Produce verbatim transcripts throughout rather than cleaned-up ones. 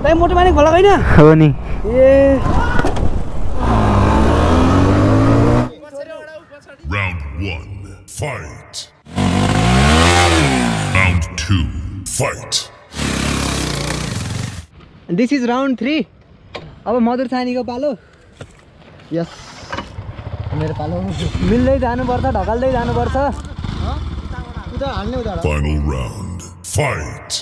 भाइ मोटो माने खोला हैन हो नि ए Round one, fight. Round two, fight. This is round three अब मधुर छानीको पालो यस मेरो पालो मिल्दै जानुपर्छ ढकाल्दै जानुपर्छ उता हाल्ने उता Final round, fight.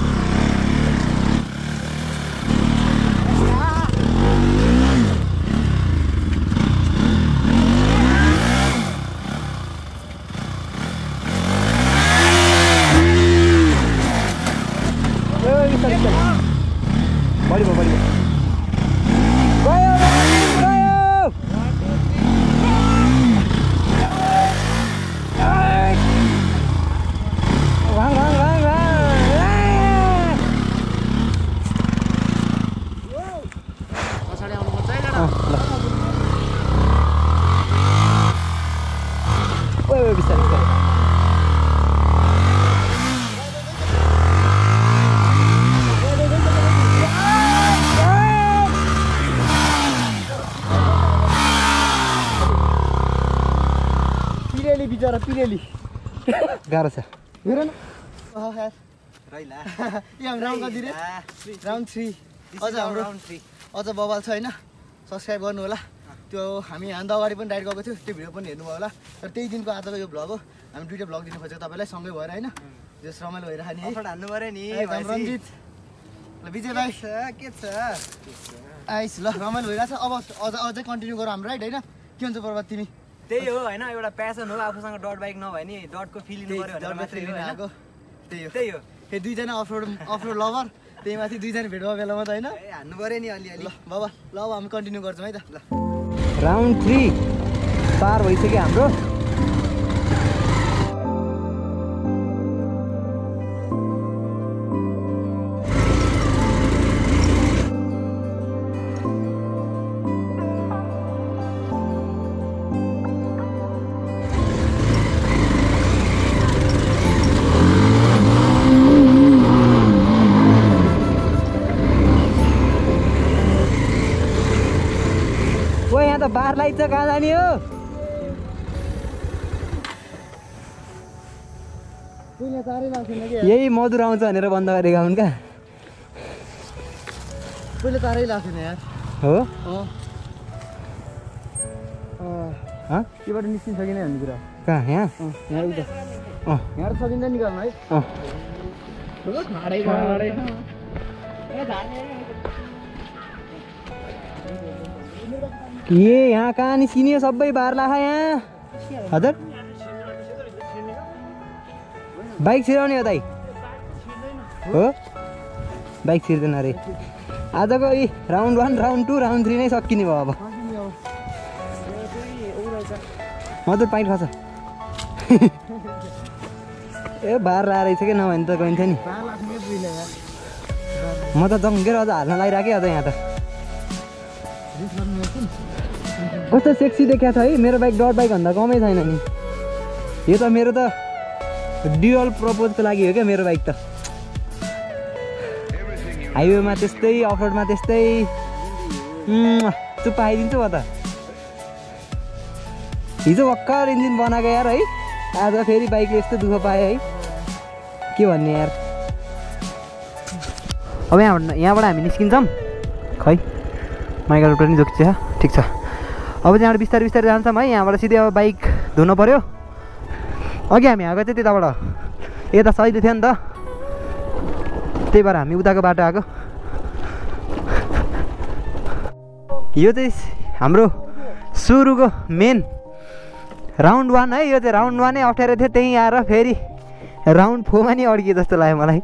बढी भयो बढी गयो गयो भाङ भाङ भाङ पछाडी आउनु पर्छ है ओ ओ बिस्तारै बिस्तारै बिचारा पिरेली गाह्रो छ हेर न अह यार रैला यहाँ राउन्ड कति रे राउन्ड थ्री अझ हाम्रो अझ बबाल छ हैन सब्स्क्राइब गर्नु होला त्यो हामी हान्दा अगाडि पनि राइड गएको थियो त्यो भिडियो पनि हेर्नु भयो होला तर त्यही दिनको आजको यो भ्लग हो हामी दुईटा भ्लग दिनु खोजेको तपाईलाई सँगै भएर हैन जस रमाइलो भइराख्यो नि अफर हान्नु पर्यो नि एकदम रञ्जित ल विजय भाइ के छ आइस ल रमाइलो भइराछ अब अझ अझै कन्टिन्यू गरौँ हाम्रो राइड हैन के हुन्छ बर्बाद तिमी त्यही हो हैन एउटा प्यासन हो आफूसँग डट बाइक नभए नि डटको फिल लिनु पर्यो भनेर मात्रै हो हैन त्यही हो त्यही हो ए दुईजना अफरोड अफरोड लभर त्यही माथि दुईजना भेट भएको बेलामा त हैन ए हान्नु पर्यो नि अलिअलि ल बाबा ल अब हामी कन्टिन्यू गर्छौँ है त ल राउन्ड थ्री पार भइसक्यो हाम्रो बार लाइट छ कहाँ जाने हो यही मधुर आउँछ भनेर बन्द गरेका हुन् क्या पहिले तारै लाग्थेन यार हो अँ केबाट निस्किन्छ कि नै भन्ने कुरा कहाँ यहाँ यहाँ उता अँ यहाँ सकिन्छ निकाल्नु है अँ ये यहाँ कहाँ निस्किने सबै बार लाखा यहाँ हजुर बाइक छिराउने हो दाइ हो बाइक छिर्दैन अरे आजको यी round one round two round three नै सकिने भयो अब मधुर पाइट खस ए बार लाएर रहेछ कि नभए त गइन्छ नि म त जङ्गेर अझ हाल्न लागिरहेको अझ यहाँ त कस्तो सेक्सी देखिया छ है मेरो बाइक डट बाइक भन्दा कमै छैन नि यो त मेरो त ड्युअल प्रपोजको लागि हो क्या मेरो बाइक त हाइवेमा त्यस्तै अफरोडमा त्यस्तै चुप्पा आइदिन्छु म त हिजो भर्खर इन्जिन बनाएको यार है आज फेरि बाइकले यस्तो दुःख पायो है के भन्ने यार अब यहाँबाट यहाँबाट हामी निस्किन्छौँ खै माइकल पनि जोक्छ ठिक छ अब त्यहाँबाट बिस्तारै बिस्तारै जान्छौँ है यहाँबाट सिधै अब बाइक धुनु पऱ्यो अघि हामी आएको चाहिँ त्यताबाट यता सहिलो थियो नि त त्यही भएर हामी उताको बाटो आएको यो चाहिँ हाम्रो सुरुको मेन राउन्ड वान है यो चाहिँ राउन्ड वानै अप्ठ्यारो थियो त्यहीँ आएर फेरि राउन्ड फोरमा नि अड्कियो जस्तो लाग्यो मलाई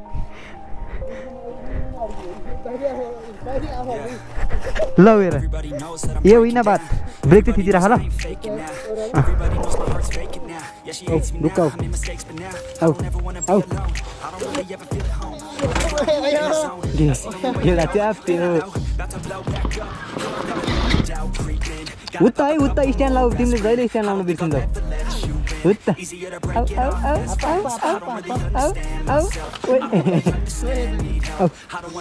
ल हेर यो होइन बात ब्रेक चाहिँ थिचिराख ल ढुक्क आऊ आऊ उता है उता स्ट्यान्ड लाऊ तिमीले जहिले स्ट्यान्ड लाउनु बिर्सिन्छौ उत्ता आउ आउ आउ आउ आउ आउ आउ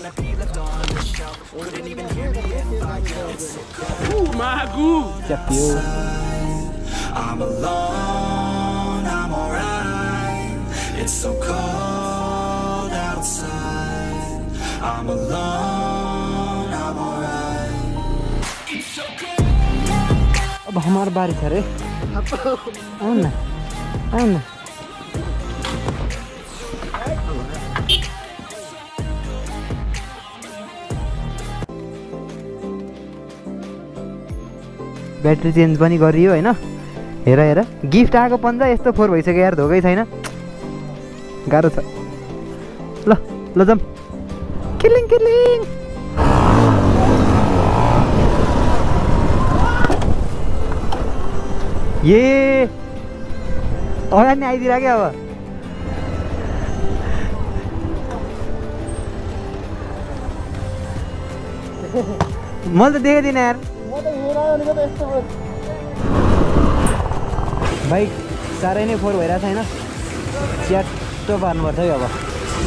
Magu. च्याप्यो I'm alone, I'm alright. It's so cold outside. I'm alone, I'm alright. It's so cold. अब हमार बारी छ रे आउ न आउ न ब्याट्री चेन्ज पनि गरियो होइन हेर हेर गिफ्ट आएको पन्जा यस्तो फोहोर भइसक्यो यार धोकै छैन गाह्रो छ ल ल जाऊँ किलिङ किलिङ ए अगाडि नि आइदिएर क्या अब मैले त देखेको थिइनँ यार म त हेर भनेको त यस्तो भयो बाइक साह्रै नै फोहोर भइरहेको छैन च्याट्टो पार्नुपर्छ है अब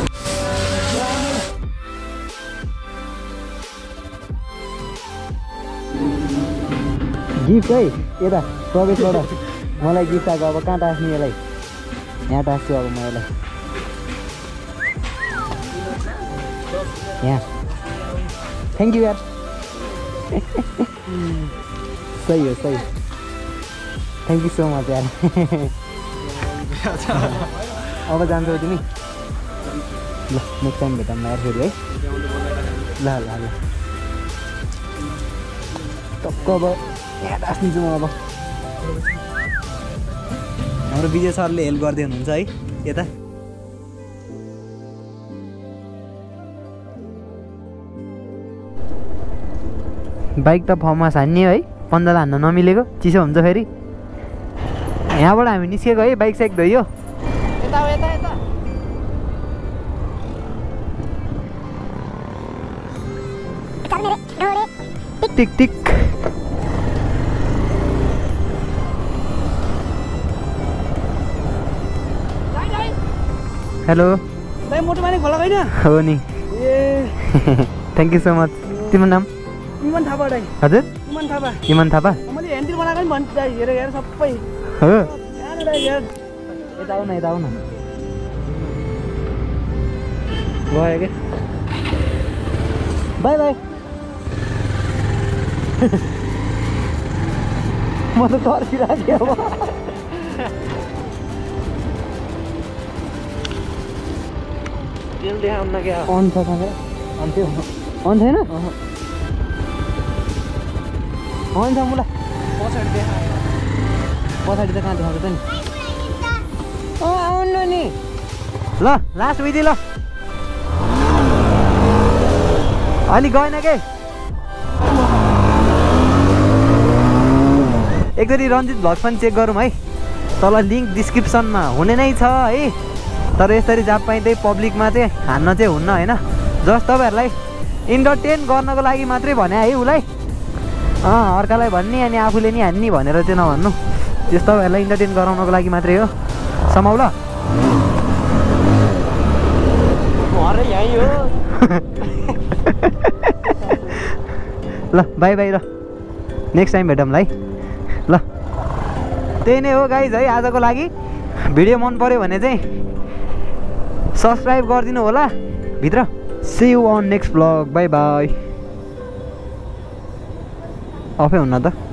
गिफ्ट है यता प्रवेशबाट मलाई गिफ्ट आएको अब कहाँ टाँस्ने यसलाई यहाँ टाँस्छु अब म यसलाई यहाँ थ्याङ्क यू यार सही हो सही थ्याङ्क यू सो मच यार अब जान्छौ तिमी ल नेक्स्ट टाइम भेटौँ यार फेरि है ल ल ल टक्क अब यहाँ टाँस्निछु म अब हाम्रो विजय सरले हेल्प गर्दै हुनुहुन्छ है यता बाइक त फर्ममा हान्ने है पन्जालाई हान्न नमिलेको चिसो हुन्छ फेरि यहाँबाट हामी निस्केको है बाइक साइक धोयो यता यता यता टिक टिक हेलो भाइ मोटो माने खोला होइन हो नि ए थ्याङ्क यू सो मच तिम्रो नाम इमन थापा दाइ हजुर इमन थापा इमन थापा मैले ह्यान्डल बनाएको नि भन्छ दाइ हेर हेर सबै हो यहाँ दाइ हेर यता आऊ न यता आऊ न गयो के बाई बाई म त तर्सिरहेको थिएँ अब तेल देखाउन क्या अन छ क्यामेरा अन थियो अन छैन अन छ मुला पछाडि देखा पछाडि त कहाँ देखाएको छ नि अँ आउनु नि ल लास्ट विधि ल अलि गएन के एकचोटि रन्जित भ्लग पनि चेक गरौँ है तल लिङ्क डिस्क्रिप्सनमा हुने नै छ है तर यसरी जहाँ पाइँदै पब्लिकमा चाहिँ हान्न चाहिँ हुन्न होइन जस्ट तपाईँहरूलाई इन्टरटेन गर्नको लागि मात्रै भने है उसलाई अँ अर्कालाई भन्ने अनि आफूले नि हान्ने भनेर चाहिँ नभन्नु त्यस तपाईँहरूलाई इन्टरटेन गराउनको लागि मात्रै हो समाउ ल घर यहीँ हो ल बाई बाई ल नेक्स्ट टाइम भेटौँ है ल त्यही नै हो गाइज है आजको लागि भिडियो मन पऱ्यो भने चाहिँ सब्सक्राइब गरिदिनु होला भित्र see you on next blog bye bye अफै हुन्न त